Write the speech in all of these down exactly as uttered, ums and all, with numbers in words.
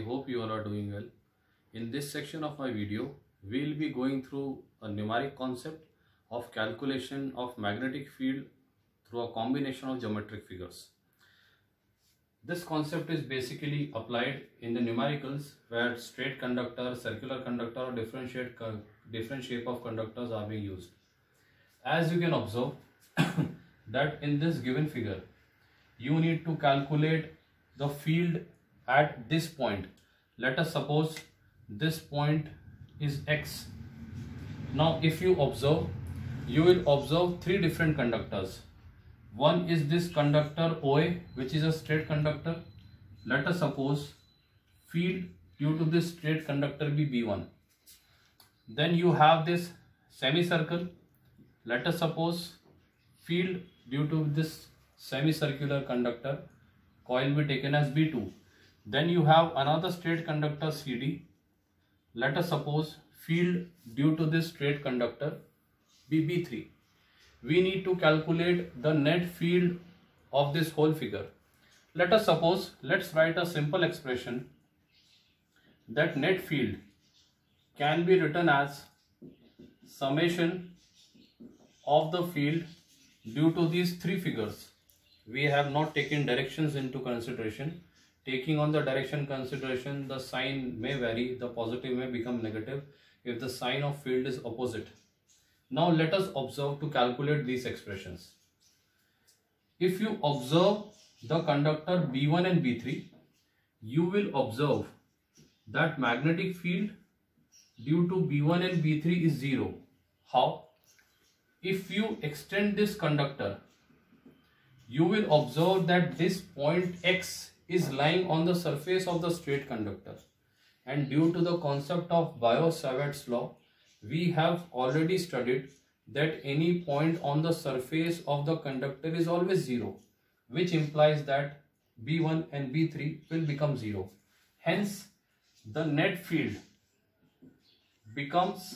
hope you all are doing well. In this section of my video, we will be going through a numeric concept of calculation of magnetic field through a combination of geometric figures. This concept is basically applied in the numericals where straight conductor, circular conductor or different shape, different shape of conductors are being used. As you can observe that in this given figure, you need to calculate the field at this point. Let us suppose this point is X. Now if you observe, you will observe three different conductors. One is this conductor O A, which is a straight conductor. Let us suppose field due to this straight conductor be B one. Then you have this semicircle. Let us suppose field due to this semicircular conductor coil be taken as B two. Then you have another straight conductor C D. Let us suppose field due to this straight conductor be B three. We need to calculate the net field of this whole figure. Let us suppose, let's write a simple expression that net field can be written as summation of the field due to these three figures. We have not taken directions into consideration. Taking on the direction consideration, the sign may vary, the positive may become negative if the sign of field is opposite. Now let us observe to calculate these expressions. If you observe the conductor B one and B three, you will observe that magnetic field due to B one and B three is zero. How? If you extend this conductor, you will observe that this point X is lying on the surface of the straight conductor, and due to the concept of Biot-Savart's law, we have already studied that any point on the surface of the conductor is always zero, which implies that B one and B three will become zero. Hence, the net field becomes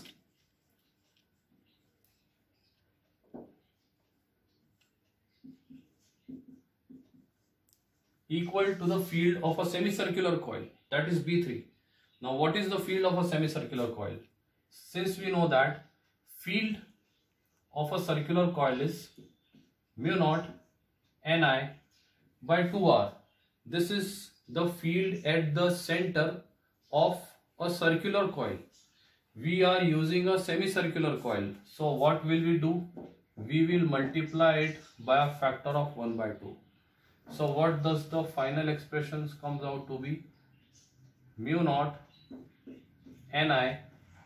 equal to the field of a semicircular coil, that is B three. Now what is the field of a semicircular coil? Since we know that field of a circular coil is mu naught Ni by two R. This is the field at the center of a circular coil. We are using a semicircular coil. So what will we do? We will multiply it by a factor of one by two. So what does the final expressions comes out to be? Mu naught Ni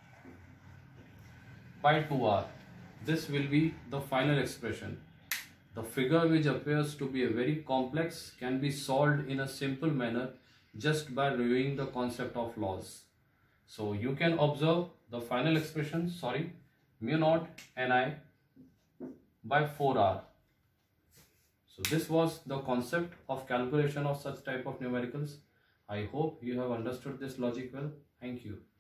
by two R. This will be the final expression. The figure, which appears to be a very complex, can be solved in a simple manner just by reviewing the concept of laws. So you can observe the final expression, sorry, mu naught Ni by four R. So this was the concept of calculation of such type of numericals. I hope you have understood this logic well. Thank you.